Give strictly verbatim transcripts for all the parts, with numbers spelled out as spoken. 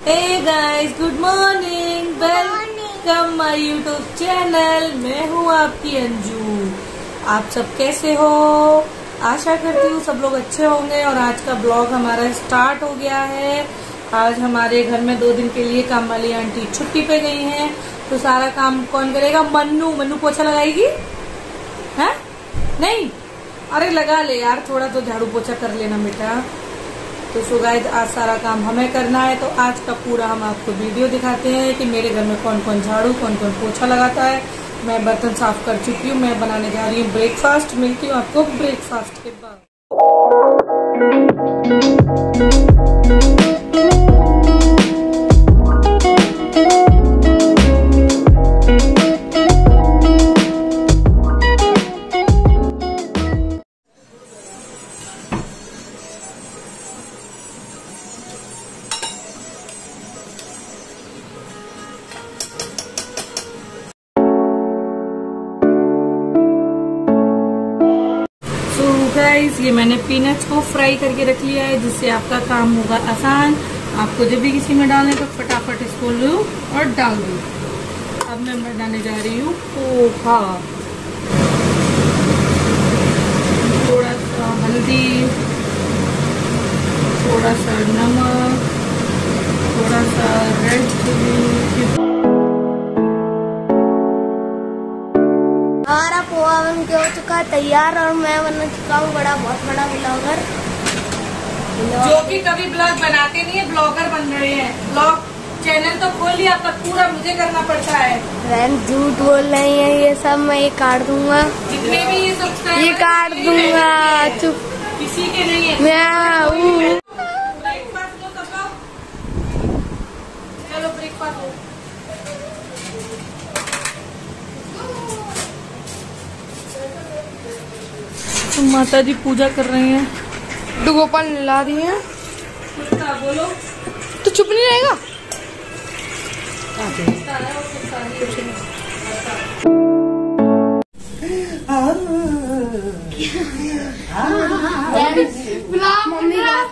Hey guys, good morning, welcome my YouTube channel. मैं हूँ आपकी अंजू। आप सब कैसे हो? आशा करती हूँ सब लोग अच्छे होंगे। और आज का ब्लॉग हमारा स्टार्ट हो गया है। आज हमारे घर में दो दिन के लिए काम वाली आंटी छुट्टी पे गई हैं, तो सारा काम कौन करेगा? मन्नू। मन्नू पोछा लगाएगी? है नहीं? अरे लगा ले यार, थोड़ा तो झाड़ू पोछा कर लेना बेटा। तो सो गाइस, आज सारा काम हमें करना है। तो आज का पूरा हम आपको वीडियो दिखाते हैं कि मेरे घर में कौन कौन झाड़ू कौन कौन पोछा लगाता है। मैं बर्तन साफ कर चुकी हूँ। मैं बनाने जा रही हूँ ब्रेकफास्ट। मिलती हूँ आपको ब्रेकफास्ट के बाद। गाइस, ये मैंने पीनट्स को फ्राई करके रख लिया है, जिससे आपका काम होगा आसान। आपको जब भी किसी में डालने तो फटाफट इसको लो और डाल दो। अब मैं बनाने जा रही हूँ पोहा। थोड़ा सा हल्दी, थोड़ा सा नमक, थोड़ा सा रेड चिली। हमारा पोहा बन के हो चुका है तैयार, और मैं बन चुका हूँ बड़ा बहुत बड़ा ब्लॉगर, जो कि कभी ब्लॉग बनाते नहीं है, ब्लॉगर बन रहे हैं। ब्लॉग चैनल तो खोल लिया, पर पूरा मुझे करना पड़ता है। फ्रेंड झूठ बोल रही है, ये सब मैं ये काट दूंगा, जितने भी ये सब्सक्राइबर ये काट दूंगा। चुप, किसी के नहीं है। मैं ब्रेकफास्ट लो सब लोग, चलो ब्रेकफास्ट लो। माता जी पूजा कर रही हैं। दो गोपाल ला दी है। बोलो तो चुप नहीं रहेगा। मम्मी बहुत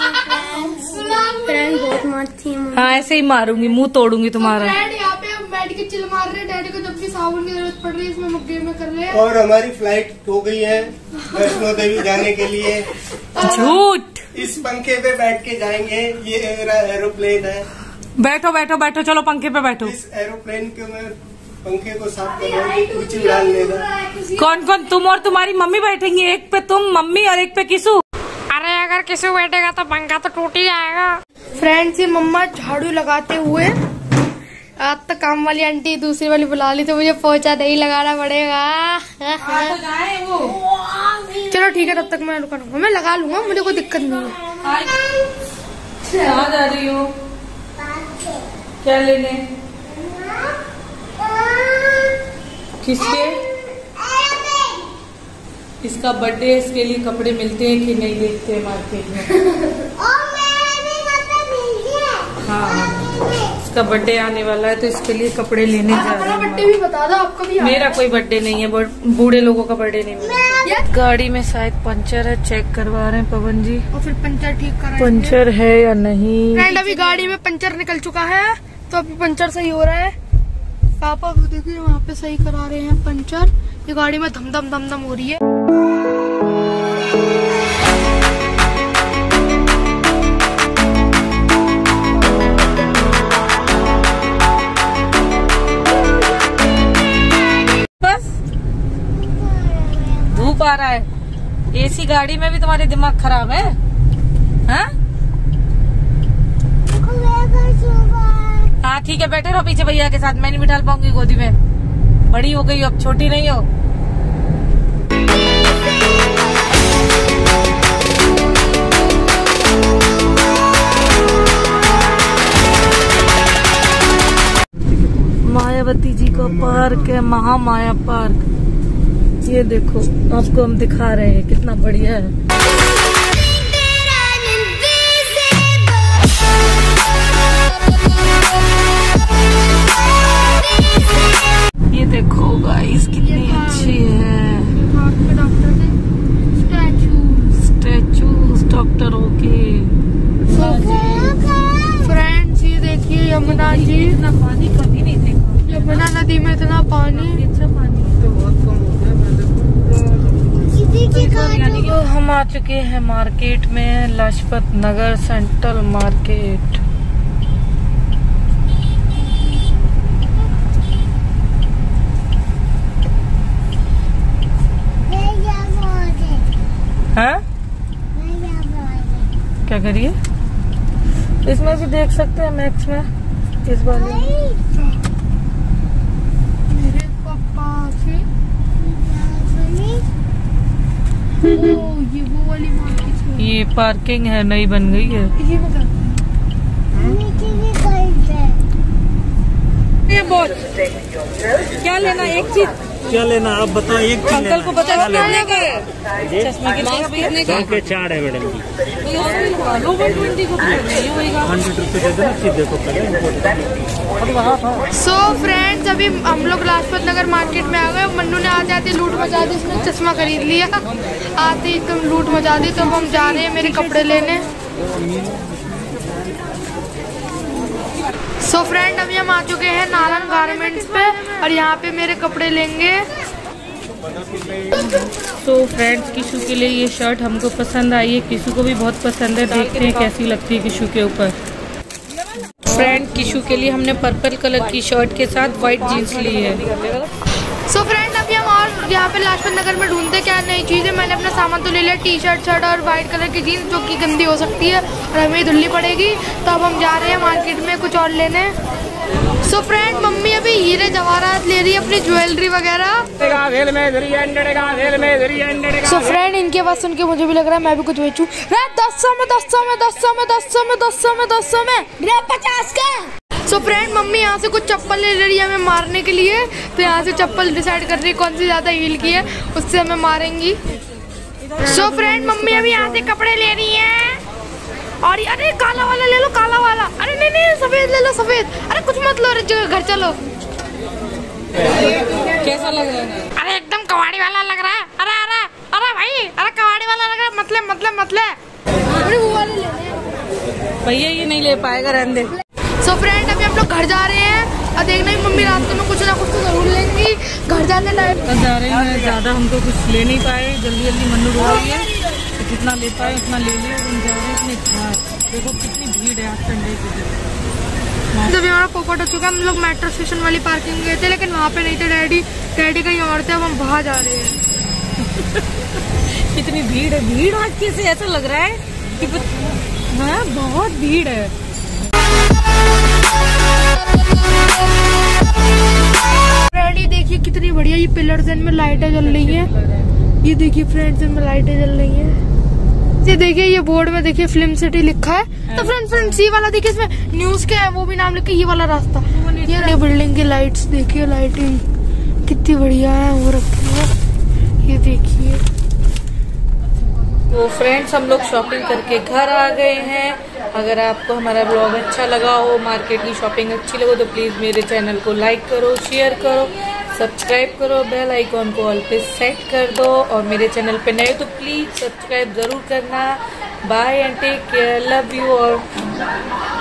मारती है। हाँ, ऐसे ही मारूंगी, मुंह तोड़ूंगी तुम्हारा। बैठ के चिल मार रहे, डैडी को जब भी साबुन की जरूरत पड़ रही है इसमें मुक्के में कर रहे हैं। और हमारी फ्लाइट हो गई है वैष्णो देवी जाने के लिए। झूठ। इस पंखे पे बैठ के जाएंगे। ये मेरा एरोप्लेन है। बैठो बैठो बैठो, चलो पंखे पे बैठो। इस एरोप्लेन के मैं पंखे को साफ कर रहा हूँ, कुछ उड़ान लेगा। कौन कौन? तुम और तुम्हारी मम्मी बैठेंगी। एक पे तुम मम्मी और एक पे किसू। अरे अगर किसू बैठेगा तो पंखा तो टूट ही जाएगा। फ्रेंड्स, ये मम्मा झाड़ू लगाते हुए आज तक काम वाली आंटी दूसरी वाली बुला ली, तो मुझे पोछा नहीं लगाना पड़ेगा। तो जाए वो। चलो ठीक है, तब तक मैं रुका रहूंगा। मैं लगा लूंगा, मुझे कोई दिक्कत नहीं है। कहाँ जा रही हो? क्या लेने? किसके? इसका बर्थडे, इसके लिए कपड़े मिलते हैं कि नहीं देखते हैं मार्केट में। हाँ, इसका बर्थडे आने वाला है, तो इसके लिए कपड़े लेने जा रहे हैं। बर्थडे भी बता दो, आपका भी। मेरा कोई बर्थडे नहीं है, बूढ़े लोगों का बर्थडे नहीं है। गाड़ी में शायद पंचर है, चेक करवा रहे हैं पवन जी। और फिर पंचर ठीक करा, पंचर है या नहीं। फ्रेंड, अभी गाड़ी में पंचर निकल चुका है, तो अभी पंचर सही हो रहा है। पापा देखिए वहाँ पे सही करा रहे हैं पंचर। ये गाड़ी में धम धम धम धम हो रही है। धूप आ रहा है, एसी गाड़ी में भी तुम्हारे दिमाग खराब है। हाँ हाँ ठीक है, बैठे रहो पीछे भैया के साथ। मैं नहीं बिठा पाऊंगी गोदी में, बड़ी हो गई अब, छोटी नहीं हो। मायावती जी का पार्क है, महामाया पार्क। ये देखो, आपको हम दिखा रहे हैं कितना बढ़िया है। ये देखो गाइस, कितनी अच्छी है। स्टैचू डॉक्टरों के। फ्रेंड्स, ये यमुना जी, इतना पानी कभी नहीं देखा। यमुना नदी में इतना पानी, अच्छा पानी बहुत कम हो गया। तो हम आ चुके हैं मार्केट में, लाजपत नगर सेंट्रल मार्केट। हाँ क्या करिए? इसमें भी देख सकते हैं मैक्स में इस बार। मेरे पापा से ओ, ये वो वाली मार्केट है। ये पार्किंग है, नई बन गई है। ये मतलब ये बोल क्या लेना, एक चीज क्या लेना आप बताओ। एक अंकल को बता कितने का है? चश्मा कितने का है? चार है मैडम जी। लो वन ट्वेंटी को होगा। हंड्रेड रुपीज दे देना, चीज देखो पहले। सो फ्रेंड्स, अभी हम लोग लाजपत नगर मार्केट में आ गए। मन्नू ने आते आते लूट मचा दी, उसने चश्मा खरीद लिया आते ही एकदम लूट मचा दी। तो अब हम जा रहे हैं मेरे कपड़े लेने। सो so फ्रेंड, अभी हम आ चुके हैं नालन गारमेंट्स पे और यहाँ पे मेरे कपड़े लेंगे। तो फ्रेंड्स, किशु के लिए ये शर्ट हमको पसंद आई है, किशु को भी बहुत पसंद है। देखते हैं कैसी लगती है किशु के ऊपर। फ्रेंड, किशु के लिए हमने पर्पल कलर की शर्ट के साथ व्हाइट जीन्स ली है। सो so फ्रेंड, अभी हम और यहाँ पे लाजपत नगर में ढूंढते क्या नई चीज़ें। मैंने अपना सामान तो ले लिया, टी शर्ट शर्ट और वाइट कलर की जीन्स, जो कि गंदी हो सकती है और हमें धुलनी पड़ेगी। तो अब हम जा रहे हैं मार्केट में कुछ और लेने। सो so फ्रेंड, मम्मी अभी हीरे जवाहरात ले रही है, अपनी ज्वेलरी वगैरह। सो so फ्रेंड, इनके बात सुन के मुझे भी लग रहा है मैं भी कुछ बेचूं। दस सौ में दस सौ में दस सौ में दस सौ में दस सौ में दस सौ में पचास का। सो so फ्रेंड, मम्मी यहाँ से कुछ चप्पल ले रही है हमें मारने के लिए। तो यहाँ से चप्पल डिसाइड कर रही है कौन सी ज़्यादा हील की है, उससे हमें मारेंगी। सो so फ्रेंड, मम्मी अभी यहाँ से कपड़े ले रही है। और अरे काला वाला ले लो, काला वाला। अरे नहीं नहीं, सफ़ेद ले लो, सफ़ेद। अरे कुछ मत लो, अरे घर चलो। कैसा लग रहा है? अरे एकदम कवाड़ी वाला लग रहा है। अरे अरे अरे भाई, अरे कवाड़ी वाला लग रहा है। मतलब मतलब मतलब अरे वो वाले लेने भैया, ये नहीं ले पाएगा, रहने दे। सो फ्रेंड, अभी हम लोग घर जा रहे हैं और देखना ही मम्मी रात को कुछ ना कुछ तो जरूर लेंगी घर जाने टाइम। घर जा रहे हैं, ज़्यादा हमको कुछ ले नहीं पाए, जल्दी जल्दी मन्नू रो रही है, तो जितना ले पाए उतना ले लिया। हम जा रहे हैं अपने घर। देखो कितनी भीड़ है आज संडे के दिन। जब हमारा पोपट हो चुका है, हम लोग मेट्रो स्टेशन वाली पार्किंग गए थे, लेकिन वहाँ पे नहीं थे डैडी। डैडी कहीं और थे, अब हम वहाँ जा रहे हैं। कितनी भीड़ है, भीड़ आज कैसे ऐसा लग रहा है कि हाँ बहुत भीड़ है। फ्रेंड, ये देखिए कितनी बढ़िया ये पिलर्स में लाइटें जल रही हैं। ये देखिए फ्रेंड्स, इनमें लाइटें जल रही हैं। ये देखिए, ये बोर्ड में देखिए फिल्म सिटी लिखा है। तो फ्रेंड फ्रेंड्स, ये वाला देखिए, इसमें न्यूज क्या है वो भी नाम लिखा है। ये वाला रास्ता, ये बिल्डिंग की लाइट्स देखिए, लाइटिंग कितनी बढ़िया है वो रखी है। ये देखिए। तो फ्रेंड्स, हम लोग शॉपिंग करके घर आ गए हैं। अगर आपको हमारा ब्लॉग अच्छा लगा हो, मार्केट की शॉपिंग अच्छी लगे तो प्लीज़ मेरे चैनल को लाइक करो, शेयर करो, सब्सक्राइब करो, बेल आइकॉन को ऑल पे सेट कर दो। और मेरे चैनल पे नए तो प्लीज़ सब्सक्राइब ज़रूर करना। Bye and take care, love you all.